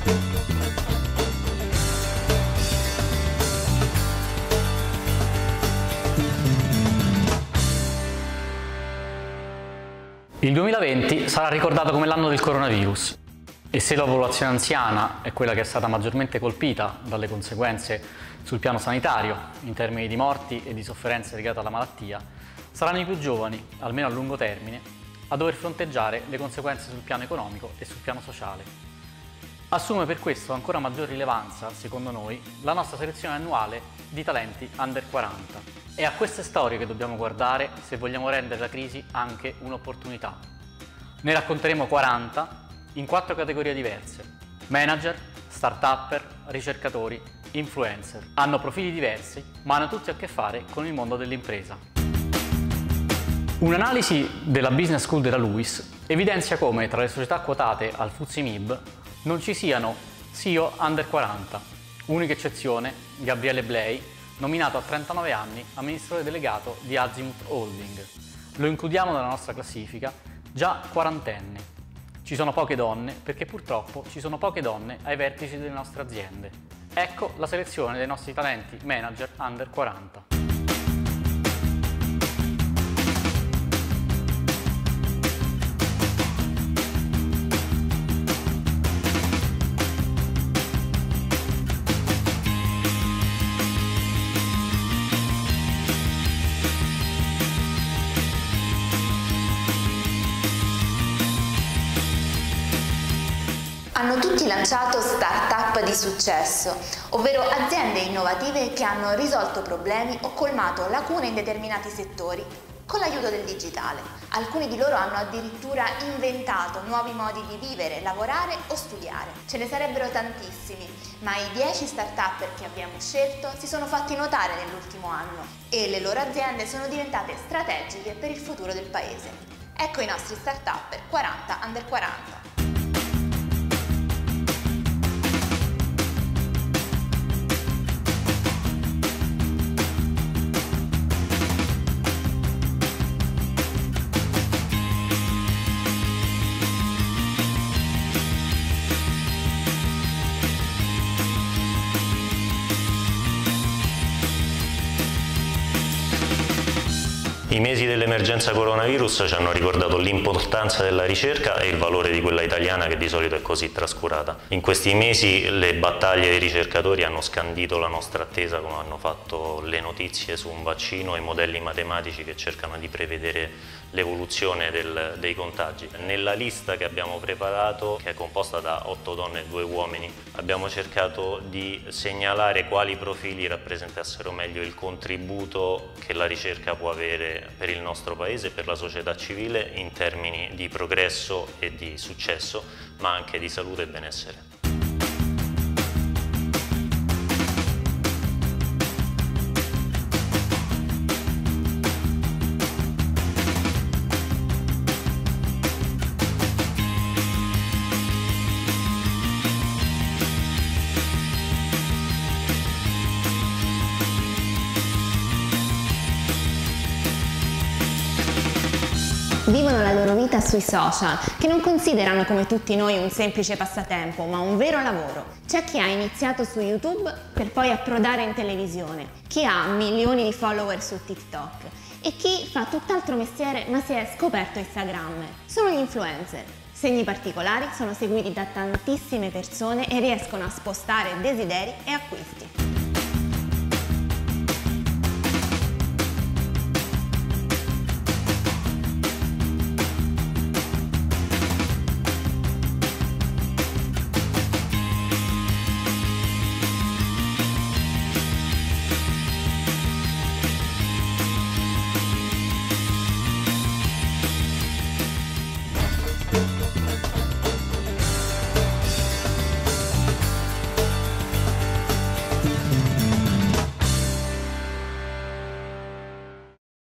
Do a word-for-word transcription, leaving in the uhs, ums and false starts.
Il duemilaventi sarà ricordato come l'anno del coronavirus e se la popolazione anziana è quella che è stata maggiormente colpita dalle conseguenze sul piano sanitario, in termini di morti e di sofferenze legate alla malattia, saranno i più giovani, almeno a lungo termine, a dover fronteggiare le conseguenze sul piano economico e sul piano sociale. Assume per questo ancora maggior rilevanza, secondo noi, la nostra selezione annuale di talenti under quaranta. È a queste storie che dobbiamo guardare se vogliamo rendere la crisi anche un'opportunità. Ne racconteremo quaranta in quattro categorie diverse: manager, start-upper, ricercatori, influencer. Hanno profili diversi, ma hanno tutti a che fare con il mondo dell'impresa. Un'analisi della Business School della LUISS evidenzia come tra le società quotate al F T S E M I B non ci siano C E O under quaranta. Unica eccezione, Gabriele Blei, nominato a trentanove anni amministratore delegato di Azimut Holding. Lo includiamo nella nostra classifica, già quarantenne. Ci sono poche donne perché purtroppo ci sono poche donne ai vertici delle nostre aziende. Ecco la selezione dei nostri talenti manager under quaranta. Hanno tutti lanciato start-up di successo, ovvero aziende innovative che hanno risolto problemi o colmato lacune in determinati settori con l'aiuto del digitale. Alcuni di loro hanno addirittura inventato nuovi modi di vivere, lavorare o studiare. Ce ne sarebbero tantissimi, ma i dieci start-upper che abbiamo scelto si sono fatti notare nell'ultimo anno e le loro aziende sono diventate strategiche per il futuro del paese. Ecco i nostri start-upper quaranta under quaranta. I mesi dell'emergenza coronavirus ci hanno ricordato l'importanza della ricerca e il valore di quella italiana che di solito è così trascurata. In questi mesi le battaglie dei ricercatori hanno scandito la nostra attesa, come hanno fatto le notizie su un vaccino e i modelli matematici che cercano di prevedere l'evoluzione del, dei contagi. Nella lista che abbiamo preparato, che è composta da otto donne e due uomini, abbiamo cercato di segnalare quali profili rappresentassero meglio il contributo che la ricerca può avere per il nostro paese e per la società civile in termini di progresso e di successo, ma anche di salute e benessere. Vivono la loro vita sui social, che non considerano come tutti noi un semplice passatempo, ma un vero lavoro. C'è chi ha iniziato su YouTube per poi approdare in televisione, chi ha milioni di follower su TikTok e chi fa tutt'altro mestiere ma si è scoperto Instagrammer. Sono gli influencer. Segni particolari, sono seguiti da tantissime persone e riescono a spostare desideri e acquisti.